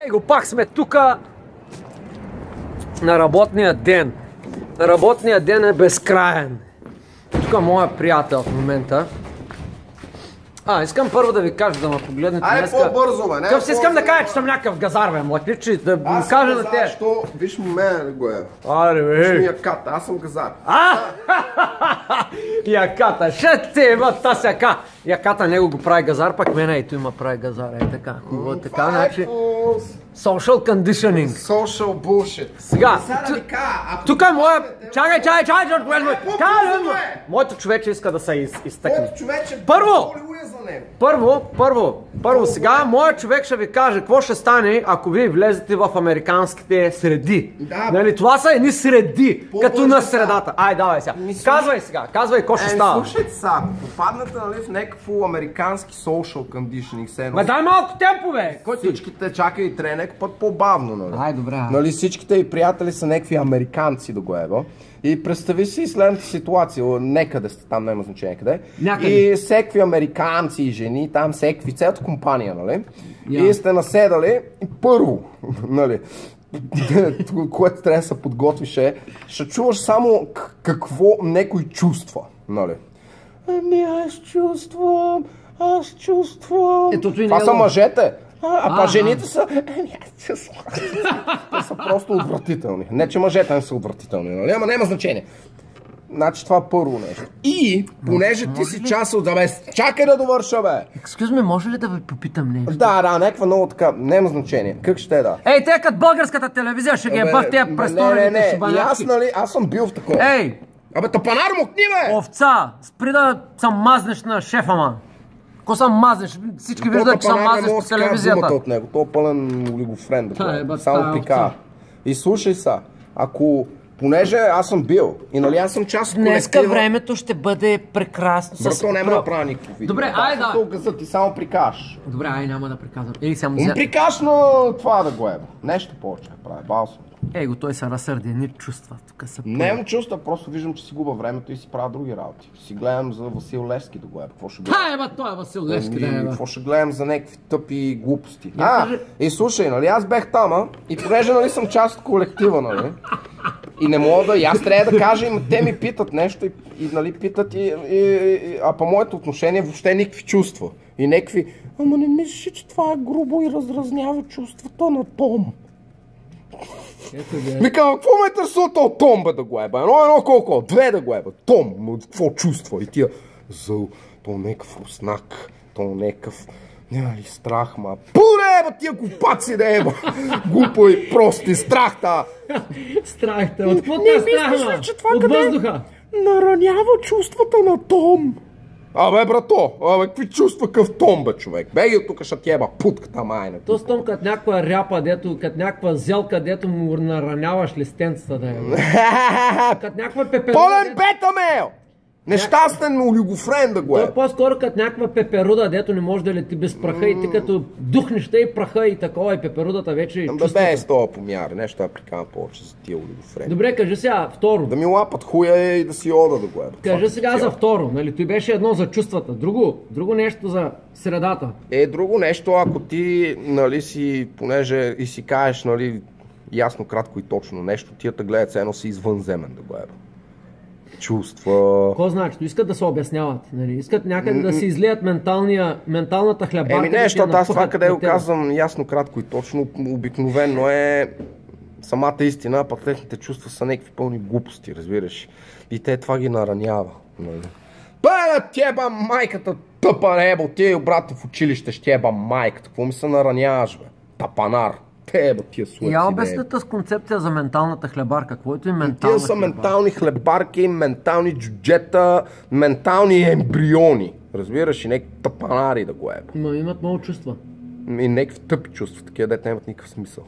Его пак сме тук на работния ден. Работния ден е безкраен. Тук е моя приятел в момента. Искам първо да ви кажа, да ме погледнете днеска. По-бързо, бе. Къв си искам да кажа, че съм някакъв газар, бе, младичи, да ми кажа на те. Що? Виж мен го е. Бе. Виж ми яката, аз съм газар. Яката, ще те има тази яка. Яката него го прави газар, пък мене и той има прави газар. Така, хубаво, така, значи... Social conditioning. Social bullshit. Сега, тук е моя... Чакай, моето човече иска да се изтъкне. Моето човече... Първо, сега моят човек ще ви каже какво ще стане, ако вие влезете в американските среди. Нали, това са едни среди, като на средата. Давай сега. Казвай какво ще става. Слушайте са, ако попаднете в някакво американски social conditioning, дай малко темпо, бе! Всичките чакай и тренек път по-бавно, нали? Добре. Нали, всичките и приятели са някакви американци до гоева. И представи си следната ситуация, некъде сте там, няма значение къде. И всеки американци и жени, там всеки, цялата компания, нали? И сте наседали и първо, нали, което трябва да се подготвиш ще чуваш само какво некой чувства, нали? Аз чувствам. Това са мъжете. Жените са... Те са просто отвратителни. Не, че мъжете не са отвратителни, нали? Ама няма значение. Значи това първо нещо. И, понеже ти си част от... Чакай да довърша, бе! Excuse me, може ли да ви попитам нещо? Да, някаква много така... Няма значение. Как ще е, да? Те като българската телевизия ще ги е в тези престорените шубанячки. Аз съм бил в такова. Тапанар мокни, бе! Овца! Спри да съм мазнеш на шефа, ма! Ако съм мазнеш, всички виждат, че съм мазнеш по телевизията. От него, той е пълен олигофрен, само пика. И слушай са, ако, понеже аз съм бил и нали аз съм част от колектива... Днеска времето ще бъде прекрасно. Брато, няма да правя никакво видео. Добре, да. Ти само прикаш. Добре, няма да приказвам. Прикаш, но това да го е. Нещо повече прави, бал съм. Той се разсърди, ни чувства. Нямам чувства, просто виждам, че си губа времето и си правя други работи. Си гледам за Васил Левски да го е. Той е Васил Левски да е. Какво ще гледам за някакви тъпи глупости. И слушай, нали, аз бех тама и понеже нали съм част от колектива, нали, и не мога да, и аз трябва да кажа, те ми питат нещо и нали питат а по моето отношение въобще никакви чувства. И някакви, ама не мислиш, че това е грубо и разразнява чувствата на Том. Викам, какво ме интересува този Том, бе, да го еба? Едно колко? Две да го еба. Том, какво чувства? И тия зъл, то някакъв руснак, то някакъв... Няма ли страх, ма? Пуре, еба, тия глупаци да еба! Глупо и прости, страхта! Страхта, от какво те страх, ма? От въздуха? Наранява чувствата на Том. Брато, какви чувства къв Том, бе, човек? Беги от тук, ще ти еба путката майна. То с Том като някаква ряпа, като някаква зелка, дето му нараняваш листенцата, да е. Като някаква пеперуда... Пълен бета-мейл! Нещастен олигофрен да го е. То е по-скоро като някаква пеперуда, дето не може да лети без праха и ти като духнеш и праха и такова и пеперудата вече чувствата. Бе, с това помяр, нещо прикана повече за тия олигофрени. Добре, кажи сега второ. Да ми лапат хуя и да си ода да го е. Кажи сега за второ, нали? Той беше едно за чувствата, друго нещо за средата. Друго нещо, ако ти, нали си, понеже и си кажеш, нали, ясно, кратко и точно нещо, тия те гледат едно си извънземен да го е. Чувства... Какво значи? Искат да се обясняват, нали? Искат някъде да се излеят менталната хлебарка. Не, защото аз това къде го казвам ясно, кратко и точно, обикновено е самата истина, пък техните чувства са някакви пълни глупости, разбираш. И те това ги наранява. Бе, теба майката, тъпа ребо, ти брат в училище ще еба майката, какво ми се нараняваш, бе? Тапанар. Я обясните с концепция за менталната хлебарка. Каквото и ментална хлебарка. Тия са ментални хлебарки, ментални джуджета, ментални ембриони. Разбираш, и някакви тъпанари да го ебат. Но имат много чувства. И някакви тъпи чувства, такива дете нямат никакъв смисъл.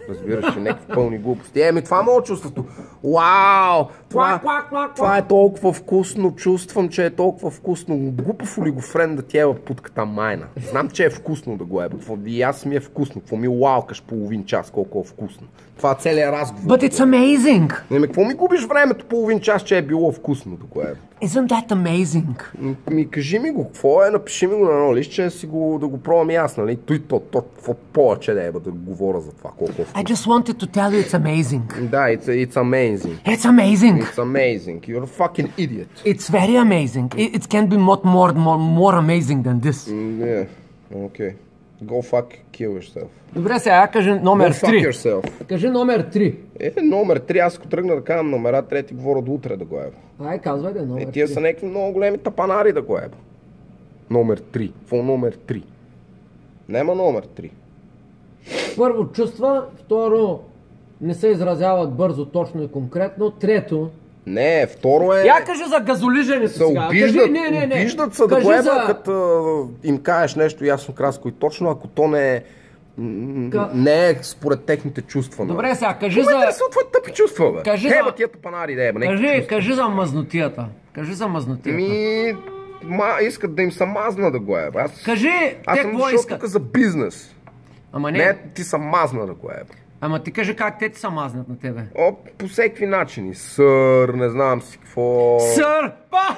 Разбираш ли, някакви пълни глупости. Това е моят чувството. Вау! Това е толкова вкусно, чувствам, че е толкова вкусно. Глупав олигофрен да ти ева путката майна. Знам, че е вкусно да го еба. И аз ми е вкусно. Какво ми лалкаш половин час, колко е вкусно. Това е целият разговор. But it's amazing! Какво ми губиш времето половин час, че е било вкусно да го еба? Isn't that amazing? Кажи ми го, какво е, напиши ми го на едно листче, да го пробвам и аз, нали? Той какво повече да еба да говоря за това, колко е вкусно. I just wanted to tell you it's amazing. Да, it's amazing. It's amazing. It's amazing. You're a fucking idiot. It's very amazing. It can be more amazing than this. Yeah, okay. Go fuck kill yourself. Добре, сега кажи номер 3. Go fuck yourself. Кажи номер 3. Номер 3, аз ако тръгна да казвам номера, трети говоря до утре да го еба. Ай, казвай да номер 3. Тия са някакви много големи тапанари да го еба. Номер 3. Какво номер 3? Нема номер 3. Първо чувства, второ не се изразяват бързо, точно и конкретно, трето... Не, второ е... Я кажи за газолиженето сега. Обиждат се да го еба, като им кажеш нещо ясно, краско и точно, ако то не е според техните чувства. Добре, сега кажи за... Кome са твои тъпи чувства, бе? Еба тия тапанари да еба. Кажи за мазнотията. Кажи за мазнотията. Искат да им са мазна да го еба. Кажи, те какво искат? Аз съм тук за бизнес. Ама не ти са мазна да го еба. Ама ти кажи как те ти са мазнат на тебе. По всеки начини. Сър, не знам си какво... Сър!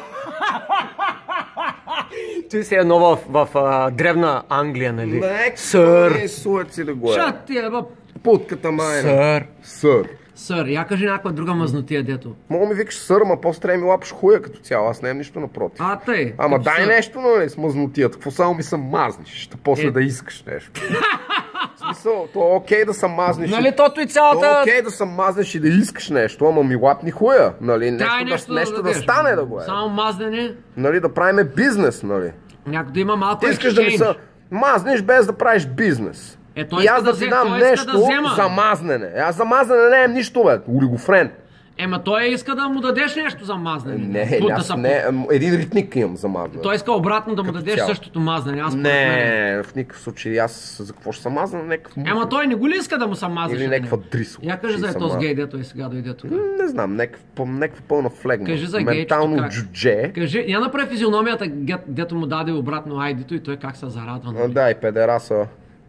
Той си едно в древна Англия, нали? Сър! Не сует си да го еба. Шат ти еба. Путката майна. Сър! Сър! Сър, я кажи някаква друга мазнотия, дето. Мога ми викаш сър, ма по-стре ми лапаш хуя като цяло, аз нямам нищо напротив. Тъй. Ама дай нещо, нали, с мазнотията, какво само ми се мазниш, ще после да искаш нещо. В смисъл, то е окей да се мазниш. Нали, тото и цялата... То е окей да се мазнеш и да искаш нещо, ама ми лапни хуя, нали, нещо да стане да го е. Само мазнене. Нали, да правиме бизнес, нали. Някой да има малко exchange. Ти искаш да ми се мазнеш без да правиш бизнес. И аз да ти дам нещо за мазнене. Аз за мазнене не е нищо, бе. Олигофрен. Той иска да му дадеш нещо за мазнене. Не, един ритник имам за мазнене. Той иска обратно да му дадеш същото мазнене. Не, в никакъв случай. Аз за какво ще съм мазна? Той не го ли иска да му съм мазнеш? Или някаква дрисо. Я кажи за този гей, дето и сега дойде тук. Не знам, някаква пълна флегма. Кажи за ментално джудже. Я направи физиономията, дето му даде обратно айдито и той как се зарадва. Да, и педераса.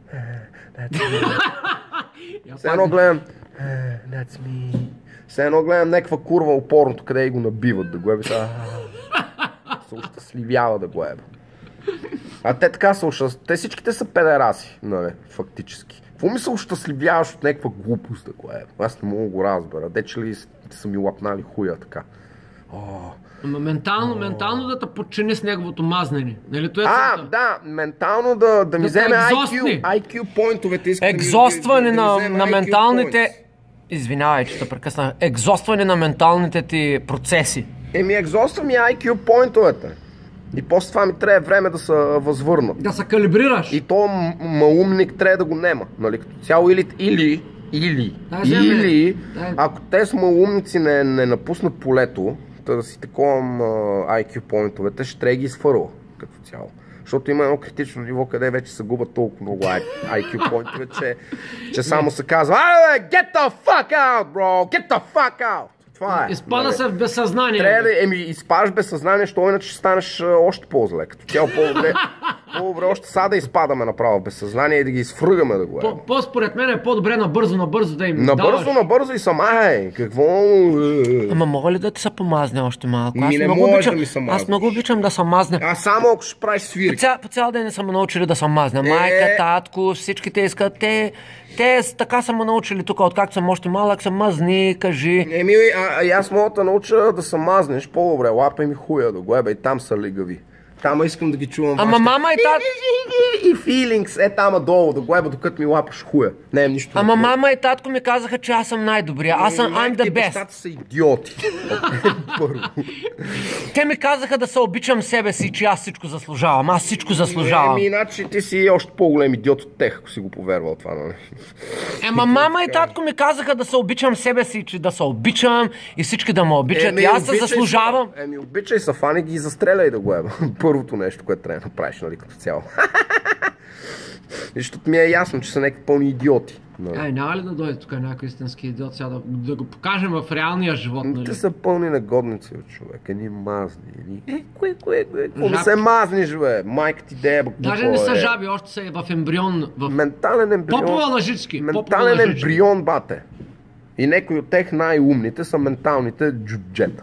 Все едно гледам That's me. Все едно гледам някаква курва опорното, къде и го набиват да го еба. Се ощастливява да го еба. А те така са ощастливява. Те всичките са педераси, нали, фактически. Какво ми се ощастливяваш от някаква глупост да го еба? Аз не мога да го разбера. Дече ли са ми лапнали хуя така? Ама ментално да те подчини с неговото мазнене. Нали, да, ментално да ми вземе IQ поинтовете. Екзостване на менталните... Извинявай, че те прекъсна. Екзостване на менталните ти процеси. Екзоства ми IQ поинтовете. И после това ми трябва време да се възвърнат. Да се калибрираш. И то малумник трябва да го нема. Нали, като цяло или ако те с малумници не напуснат полето, да си таковам IQ поинтовете, ще трябва да ги изфърла като цяло. Защото има едно критично ниво, къде вече се губят толкова много IQ поинтове, че само се казва get the fuck out, bro! Get the fuck out! Това е. Изпада се в безсъзнание. Трябва да изпадаш безсъзнание, защото иначе ще станеш още по-зле. Като цяло по-добре още сега да изпадаме направо в безсъзнание и да ги изфръгаме да го е. Според мен е по-добре набързо да им даваш. Набързо и сама какво... Ама мога ли да ти се помазне още малко? Аз много обичам да се мазне. А само ако ще правиш свирки. По цял ден не са ме научили да се мазне. Майка, татко, всичките искат. Те така са ме научили тук, откакто съм още малък, са мазни, кажи. Аз мога да науча да се мазнеш по-добре, лапай ми хуя да го еба и там са лигави. Там искам да ги чувам. Ама мама и тат... И feelings, там долу да го еба, докато ми лапаш хуя. Не е нищо. Ама мама и татко ми казаха, че аз съм най-добрия. Аз съм I'm the best. Бащата са идиоти. Те ми казаха да се обичам себе си, че аз всичко заслужавам. Аз всичко заслужавам. Иначе ти си още по-голем идиот от тех, ако си го повярвал това, нали? Мама и татко ми казаха да се обичам себе си, че да се обичам и всички да ме обичат. И аз се заслужавам. Обичай са, фани ги и застреляй да го еба. Първото нещо, което трябва да направиш, нали, като цяло. Защото ми е ясно, че са някакви пълни идиоти. Няма ли да дойде тук някой истински идиот сега да го покажем в реалния живот, нали? Те са пълни негодници от човек, едни мазни, кое, не се мазниш, бе, майка ти деба. Даже не са жаби, още са в ембрион. Ментален ембрион. Попова лъжички. Ментален ембрион, бате. И някои от тех най-умните са менталните джуджета.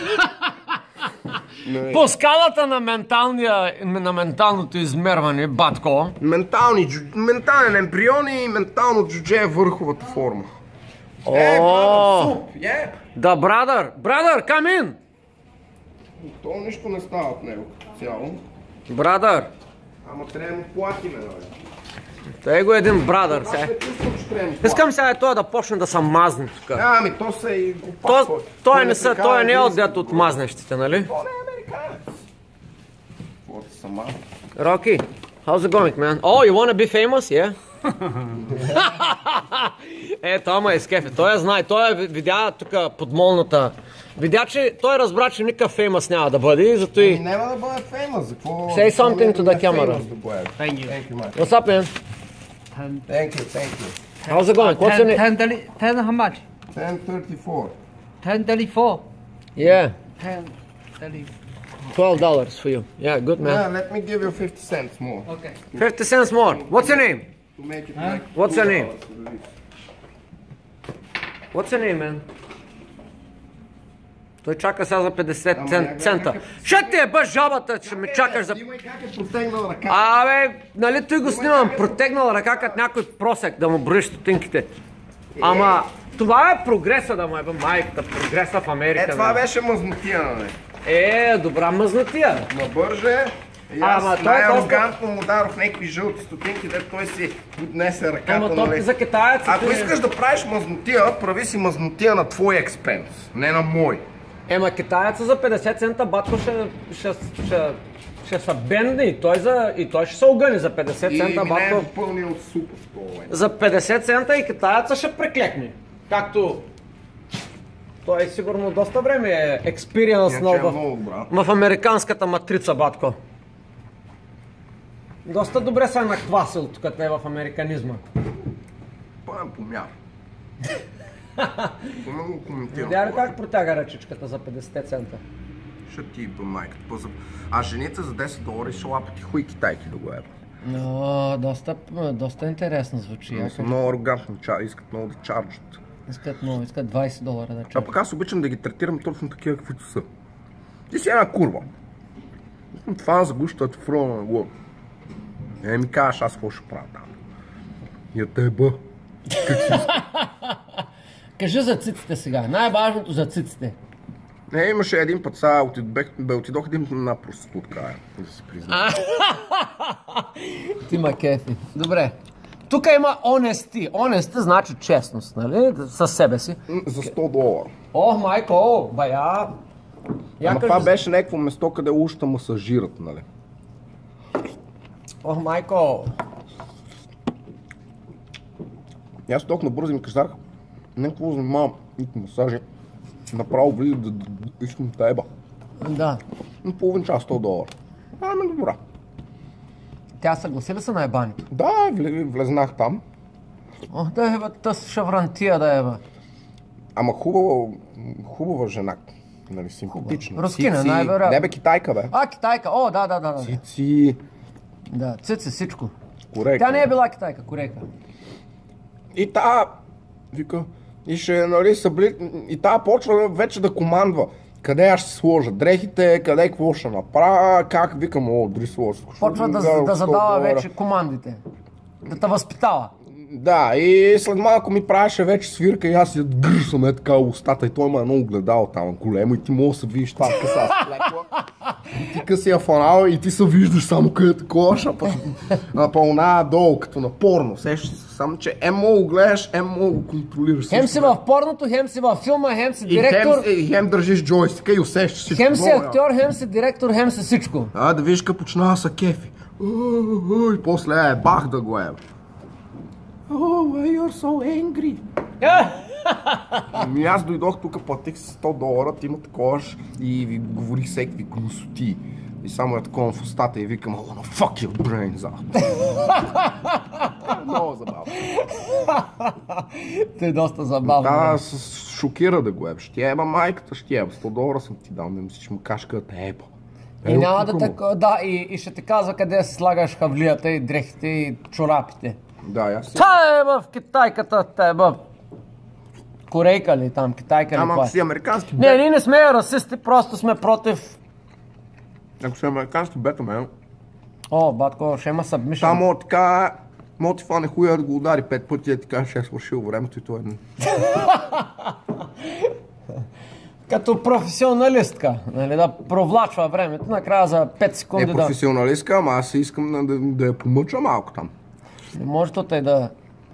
По скалата на менталното измерване, батко. Ментален ембрион и ментално джудже е върховата форма. Да, брадър, come in! То нищо не става от него като цяло. Брадър. Ама трябва да му платиме, нали? Той го един брадър, сега. Искам сега той да почне да са мазни тук. Ами то са и глупак. Той не е отдет от мазнещите, нали? То не е американец. Каквото са мазни. Rocky, how's it going, man? Oh, you wanna be famous, yeah? Той ма изкефи, той я знае, той видя тук подмолната. Видя, че той разбра, че никакъв феймъс няма да бъде и зато и... Няма да бъде феймъс, за какво... Say something to the camera. Thank you. What's up, man? Thank you. How's it going? What's your name? 10 how much? 10.34. 10.34. Yeah. 10.34. $12 for you. Yeah, good, man. Yeah, let me give you 50 cents more. Okay. 50 cents more. What's your name? To make it like What's your name? $2. What's your name, man? Той чака сега за 50 цента. Ще ти е бъж жабата, че ме чакаш за... Снимай как е протегнал ръка. Абе, нали той го снимам, протегнал ръка като някой просек да му броиш стотинките. Ама, това е прогреса да му е майката, прогреса в Америка. Това беше мъзнотия, нали? Добра мъзнотия. Набърже. И аз най-арогантно му дадох някакви жълти стотинки, дето той си поднесе ръката. Ама то за китаец... Ако искаш да правиш мъзнотия, прави си мъзнотия на твой експенс, не на мой. Ема китаеца за 50 цента батко ще са бендни и той ще се огъни за 50 цента батко. И не е допълнил от супа в това момент. За 50 цента и китаеца ще преклекне. Както... Той сигурно доста време е експириенс в американската матрица, батко. Доста добре се е наквасил тук те в американизма. Пълен помяр. Видя ли как протяга ръчичката за 50 цента? Ще ти бъ майката. А жените за $10 ще лапат и хуй китайки да го еба. Доста интересно звучи. Са много арогантни, искат много да чарджат. Искат $20 да чарджат. А пък аз обичам да ги третирам точно такива, каквито са. Ти си една курва. Това загущат в рона на глава. Ми кажеш аз какво ще правя там. Я теба. Как си иска? Кажи за циците сега. Най-важното за циците. Имаше един път сега, отидох един на проститутка, да си признам. Ти ма кефи. Добре. Тук има honesty. Honesty значи честност, нали? Със себе си. За $100. Ох, майко, бая. Ама това беше някакво место, къде ушта масажират, нали? Ох, майко. И аз толкова набързо ми казах, някакво занимавам масажи. Направо влиза да искам да еба. Да. Половин час $100. Ами добра. Тя съгласи ли се на ебаните? Да, влезнах там. Ох, да еба, тъс шаврантия да еба. Ама хубава жена. Нали, симпатична. Рускина, най-вероятно. Не бе, китайка бе. Китайка, да. Цици. Да, цици, всичко. Корека. Тя не е била китайка, корека. И тая, вика, нали, и тая почва вече да командва. Къде аз ще сложа дрехите, къде какво ще направя, как викам, дори сложа. Почва да задава вече командите. Да те възпитава. Да, и след малко ми правеше вече свирка и аз я гърсам така устата и той има едно огледало там големо и ти мога да се видиш това къса сплекла. И ти къси я фанала и ти се виждаш само къде такова шапа. Напълна долу, като на порно. Сещаш се само, че мога гледаш, мога го контролираш. Хем си в порното, хем си в филма, хем си директор. И хем държиш джойстика и усещаш всичко. Хем си актьор, хем си директор, хем си всичко. Да видиш как почнава са кефи. И после бах да го еба. Oh, why you're so angry? Ами аз дойдох тук, платих $100, ти има такова и ви говорих всеки гнусоти. И само е такова в устата и викам, oh no, fuck your brains out. Много забавно. Те е доста забавно. Да, шокира да го ебеш. Ще еба майката, ще еба. $100 съм ти дал, не мислиш, му кажеш къде те еба. И няма да така, да, и ще ти казва къде си слагаш хавлията и дрехите и чорапите. Да, аз си. Та е в китайката, та е в корейка ли там, китайка ли Ама това ако си американски Не, ние не сме расисти, просто сме против... Ако си американски бетамен, О, батко, ще има submission. там мога така, мога ти фане хуя да го удари 5 пъти и ти кажеш, ще е свършил времето и той е... Като професионалистка, нали, да провлачва времето, накрая за 5 секунди Не професионалистка, ама аз искам да я помъча малко там. Не може то тъй да...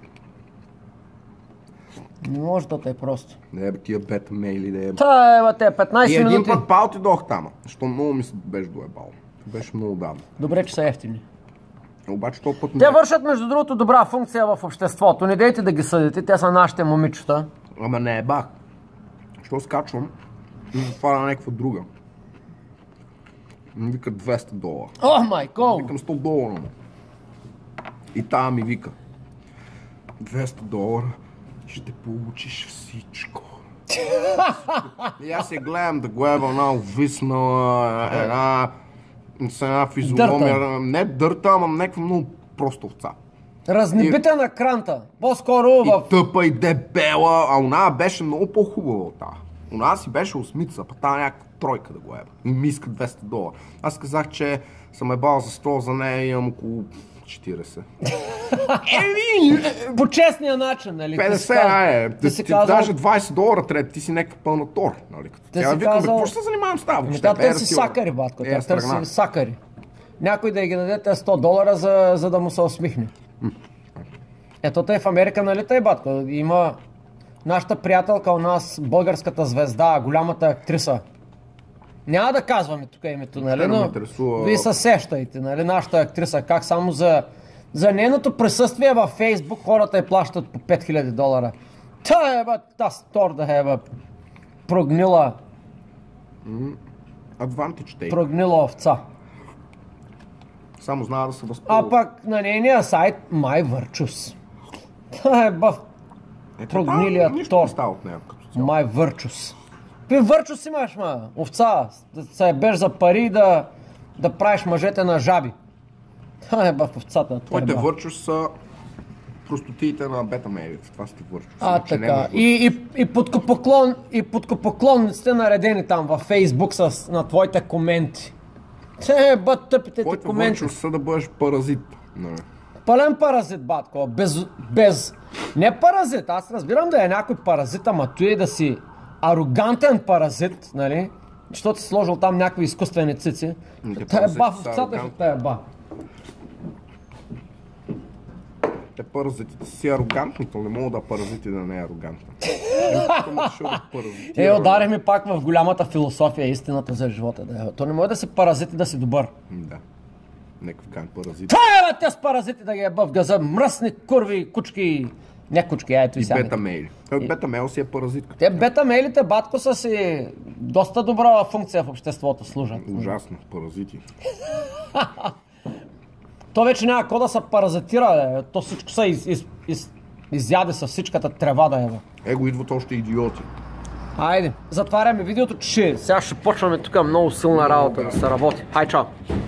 Не може то тъй просто. Не бе тия бета мейли да е... Та ева те, 15 И един минути. път пал ти дох там, защото много ми се беше доебал. Беше много давно. Добре, че са ефтини. Обаче този път Те вършат, между другото, добра функция в обществото. Не дейте да ги съдите, те са нашите момичета. Ама не е бах. Що скачвам и затваря някаква друга. Ми вика $200. О, майко! Викам $100. И тая ми вика $200 ще получиш всичко. И аз я гледам да гледа една увиснала, с една физиономия. Не дърта, ама някаква много проста овца. Разнебита на кранта. По-скоро И в... тъпа, и дебела, а она беше много по-хубава от тази. Она си беше осмица, па тази някаква тройка да го еба. И ми иска $200. Аз казах, че съм ебал за 100, за нея имам около 40. По честния начин, нали? 50, ти даже $20 трябва, ти си някакъв пълна тор, нали? Тя викам, какво ще се занимавам с това? Тя търси сакари, батко, тя търси сакари. Някой да ги даде те $100, за да му се усмихне. Ето тъй в Америка, нали тъй, батко? Има нашата приятелка у нас, българската звезда, голямата актриса. Няма да казваме тук името, нали, но вие се сещайте, нали, нашата актриса, как само за нейното присъствие във Фейсбук хората я плащат по $5000. Та еба, та стор да еба, прогнила. Прогнила овца. Само знае да се възползва. А пък на нейния сайт MyVirtues. Та еба, прогнилият тор. MyVirtues. Какви върчус имаш, ма? Овца, да се ебеш за пари да правиш мъжете на жаби. Еба в овцата. Твоите върчус са простотиите на бета-мейлите. Това са ти върчус. Така. И подкупоклонниците наредени там във Фейсбук на твоите коменти. Еба тъпите ти коменти. Твоите върчус са да бъдеш паразит. Пълен паразит, батко. Без... Не паразит. Аз разбирам да е някой паразит, ама той да си арогантен паразит, нали? Защото си сложил там някакви изкуствени цици. Та е ба в овцата, ще та е ба. Те паразитите си арогантни, то не мога да паразити да не е арогантна. Удари ми пак в голямата философия истината за живота. То не може да си паразит и да си добър. Да. Некъв кан паразит. Та те с паразити да ги е в газа, мръсни курви, кучки. Не кучки, ето и сега. Бета-мейли. Бета-мейл си е паразитка. Те бета-мейлите, батко, са си доста добра функция в обществото служат. Ужасно, паразити. То вече няма какво да се паразитира, то всичко се изяде с всичката трева да ева. Его идват още идиоти. Хайде, затваряме видеото, че сега ще почваме тук много силна работа да се работи. Хай, чао!